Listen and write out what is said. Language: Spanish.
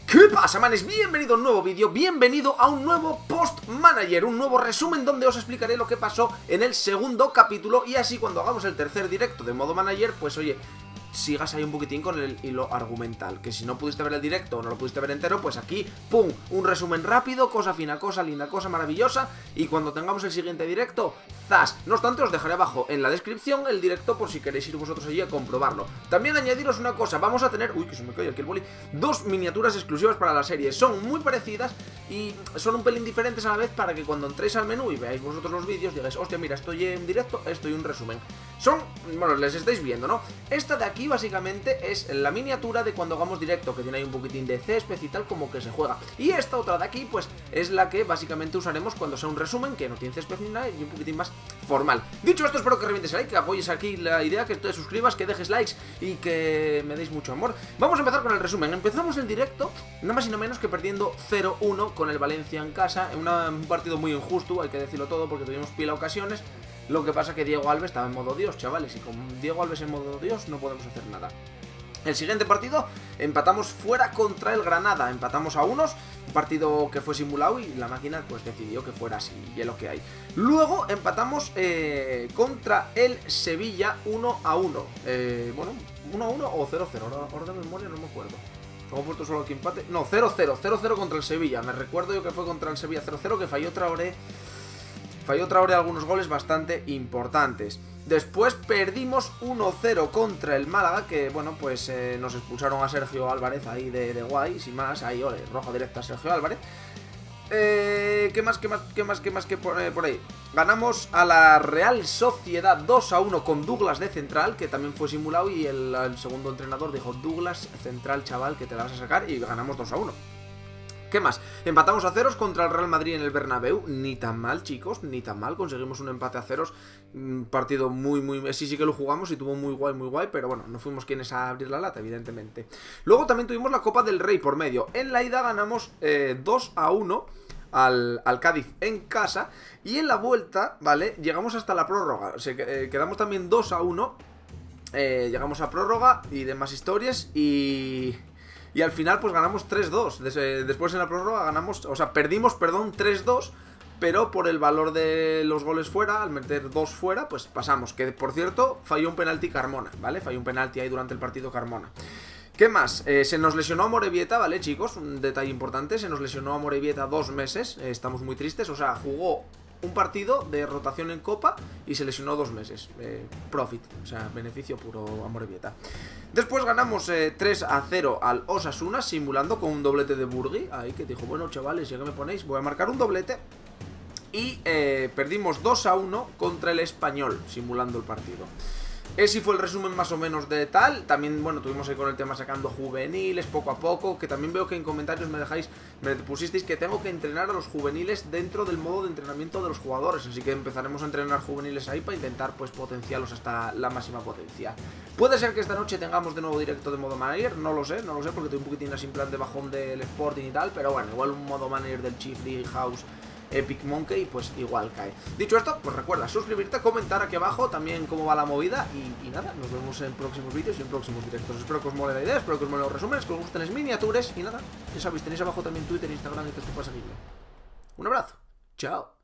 ¿Qué pasa, manes? Bienvenido a un nuevo vídeo, bienvenido a un nuevo Post Manager, un nuevo resumen donde os explicaré lo que pasó en el segundo capítulo y así cuando hagamos el tercer directo de modo manager, pues oye, sigas ahí un poquitín con el hilo argumental, que si no pudiste ver el directo o no lo pudiste ver entero, pues aquí, pum, un resumen rápido, cosa fina, cosa linda, cosa maravillosa, y cuando tengamos el siguiente directo, ¡zas! No obstante, os dejaré abajo en la descripción el directo por si queréis ir vosotros allí a comprobarlo. También añadiros una cosa, vamos a tener, uy, que se me cae aquí el boli, dos miniaturas exclusivas para la serie, son muy parecidas y son un pelín diferentes a la vez para que cuando entréis al menú y veáis vosotros los vídeos, digáis, hostia, mira, estoy en directo, estoy un resumen. Son, bueno, les estáis viendo, ¿no? Esta de aquí básicamente es la miniatura de cuando hagamos directo, que tiene ahí un poquitín de césped y tal, como que se juega. Y esta otra de aquí, pues, es la que básicamente usaremos cuando sea un resumen, que no tiene césped ni nada, y un poquitín más formal. Dicho esto, espero que revientes el like, que apoyes aquí la idea, que te suscribas, que dejes likes y que me deis mucho amor. Vamos a empezar con el resumen. Empezamos el directo, nada más y nada menos que perdiendo 0-1 con el Valencia en casa, en un partido muy injusto, hay que decirlo todo, porque tuvimos pila ocasiones. Lo que pasa que Diego Alves estaba en modo Dios, chavales, y con Diego Alves en modo Dios no podemos hacer nada. El siguiente partido, empatamos fuera contra el Granada, empatamos a unos, un partido que fue simulado y la máquina pues decidió que fuera así, y es lo que hay. Luego empatamos contra el Sevilla 1-1, bueno, 1-1 o 0-0, ahora de memoria no me acuerdo. ¿Hemos puesto solo aquí empate? No, 0-0 contra el Sevilla, me recuerdo yo que fue contra el Sevilla 0-0, que falló Traoré algunos goles bastante importantes. Después perdimos 1-0 contra el Málaga, que bueno, pues nos expulsaron a Sergio Álvarez ahí de guay, sin más, ahí, ole, roja directa a Sergio Álvarez. ¿Qué más por ahí? Ganamos a la Real Sociedad 2-1 con Douglas de central, que también fue simulado, y el segundo entrenador dijo, Douglas central, chaval, que te la vas a sacar, y ganamos 2-1. ¿Qué más? Empatamos a ceros contra el Real Madrid en el Bernabéu. Ni tan mal, chicos, ni tan mal. Conseguimos un empate a ceros. Un partido muy... Sí que lo jugamos y tuvo muy guay, pero bueno, no fuimos quienes a abrir la lata, evidentemente. Luego también tuvimos la Copa del Rey por medio. En la ida ganamos 2-1 al Cádiz en casa. Y en la vuelta, ¿vale? Llegamos hasta la prórroga. O sea, quedamos también 2-1. Llegamos a prórroga y demás historias y al final pues ganamos 3-2. Después en la prórroga ganamos, o sea, perdimos, perdón, 3-2. Pero por el valor de los goles fuera, al meter 2 fuera, pues pasamos. Que por cierto, falló un penalti Carmona, ¿vale? Falló un penalti ahí durante el partido Carmona. ¿Qué más? Se nos lesionó Amorebieta, ¿vale, chicos? Un detalle importante, se nos lesionó Amorebieta 2 meses. Estamos muy tristes, o sea, jugó un partido de rotación en Copa y se lesionó 2 meses. Profit, o sea, beneficio puro Amorebieta. Después ganamos 3-0 al Osasuna, simulando con un doblete de Burgui. Ahí que dijo, bueno, chavales, ya que me ponéis, voy a marcar un doblete. Y perdimos 2-1 contra el Español, simulando el partido. Ese fue el resumen más o menos de tal. También, bueno, tuvimos ahí con el tema sacando juveniles poco a poco. Que también veo que en comentarios me pusisteis que tengo que entrenar a los juveniles dentro del modo de entrenamiento de los jugadores. Así que empezaremos a entrenar juveniles ahí para intentar pues potenciarlos hasta la máxima potencia. Puede ser que esta noche tengamos de nuevo directo de modo manager, no lo sé, porque estoy un poquitín así en plan de bajón del Sporting y tal. Pero bueno, igual un modo manager del Chief League House Epic Monkey, pues igual cae. Dicho esto, pues recuerda suscribirte, comentar aquí abajo también cómo va la movida y nada, nos vemos en próximos vídeos y en próximos directos. Espero que os mole la idea, espero que os mole los resúmenes, que os gusten las miniaturas y nada, ya sabéis, tenéis abajo también Twitter, Instagram y todo esto pasa aquí. Un abrazo, chao.